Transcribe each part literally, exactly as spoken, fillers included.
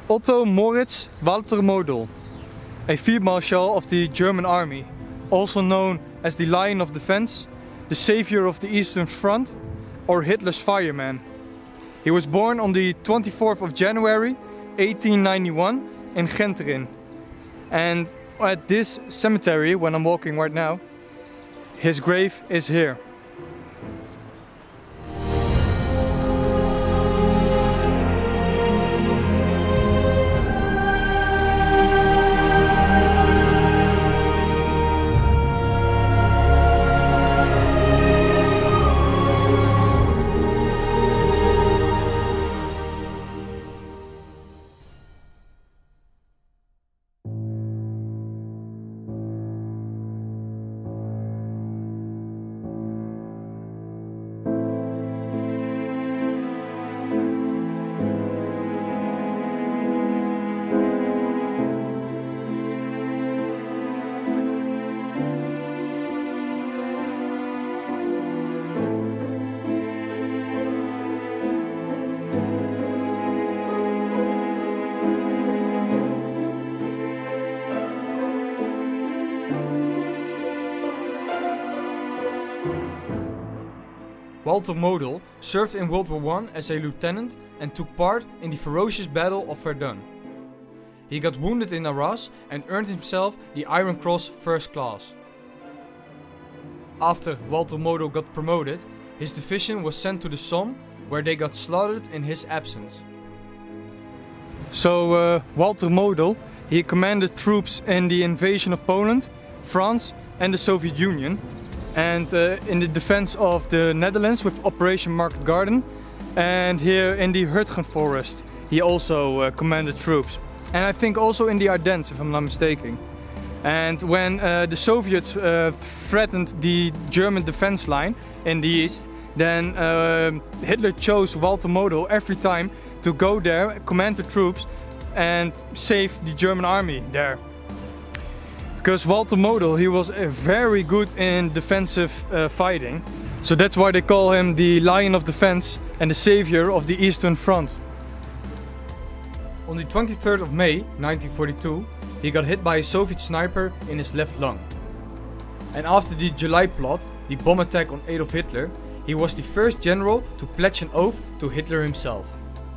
Otto Moritz Walter Model, a Field Marshal of the German Army, also known as the Lion of Defense, the Savior of the Eastern Front, or Hitler's fireman. He was born on the twenty-fourth of January eighteen ninety-one in Genterin. And at this cemetery, when I'm walking right now, his grave is here. Walter Model served in World War One as a lieutenant and took part in the ferocious Battle of Verdun. He got wounded in Arras and earned himself the Iron Cross First Class. After Walter Model got promoted, his division was sent to the Somme, where they got slaughtered in his absence. So uh, Walter Model, he commanded troops in the invasion of Poland, France and the Soviet Union, and uh, in the defense of the Netherlands with Operation Market Garden, and here in the Hurtgen Forest he also uh, commanded troops, and I think also in the Ardennes, if I'm not mistaken. And when uh, the Soviets uh, threatened the German defense line in the east, then uh, Hitler chose Walter Model every time to go there, command the troops and save the German army there. Because Walter Model, he was uh, very good in defensive uh, fighting. So that's why they call him the Lion of Defense and the Savior of the Eastern Front. On the twenty-third of May nineteen forty-two, he got hit by a Soviet sniper in his left lung. And after the July plot, the bomb attack on Adolf Hitler, he was the first general to pledge an oath to Hitler himself.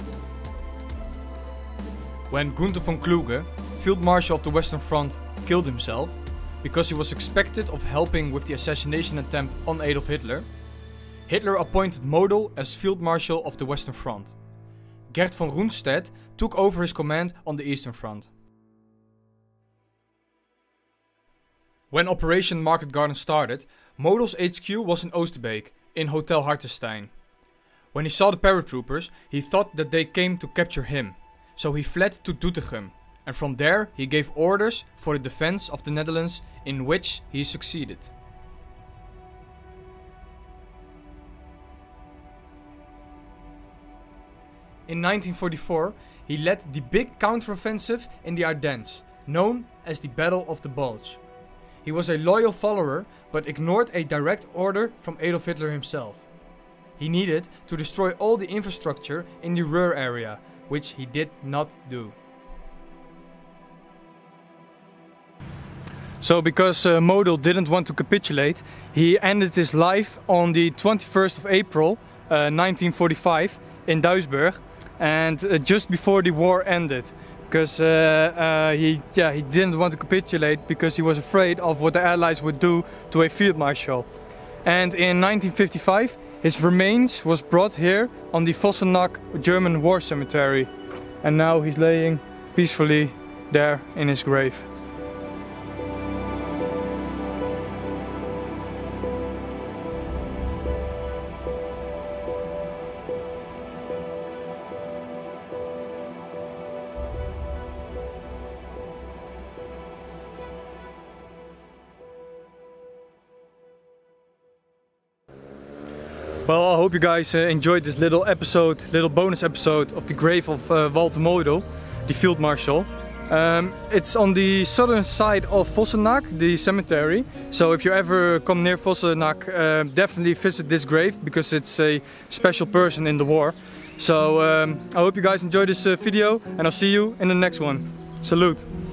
When Gunther von Kluge, Field Marshal of the Western Front, killed himself, because he was suspected of helping with the assassination attempt on Adolf Hitler, Hitler appointed Model as Field Marshal of the Western Front. Gerd von Rundstedt took over his command on the Eastern Front. When Operation Market Garden started, Model's H Q was in Oosterbeek, in Hotel Hartenstein. When he saw the paratroopers, he thought that they came to capture him, so he fled to Doetinchem, and from there he gave orders for the defense of the Netherlands, in which he succeeded. In nineteen forty-four, he led the big counteroffensive in the Ardennes, known as the Battle of the Bulge. He was a loyal follower, but ignored a direct order from Adolf Hitler himself. He needed to destroy all the infrastructure in the Ruhr area, which he did not do. So because uh, Model didn't want to capitulate, he ended his life on the twenty-first of April uh, nineteen forty-five in Duisburg, and uh, just before the war ended, because uh, uh, he, yeah, he didn't want to capitulate because he was afraid of what the Allies would do to a field marshal. And in nineteen fifty-five, his remains was brought here on the Vossenack German War Cemetery, and now he's laying peacefully there in his grave. Well, I hope you guys uh, enjoyed this little episode, little bonus episode of the grave of uh, Walter Model, the Field Marshal. Um, it's on the southern side of Vossenack, the cemetery. So if you ever come near Vossenack, uh, definitely visit this grave because it's a special person in the war. So um, I hope you guys enjoyed this uh, video, and I'll see you in the next one. Salute!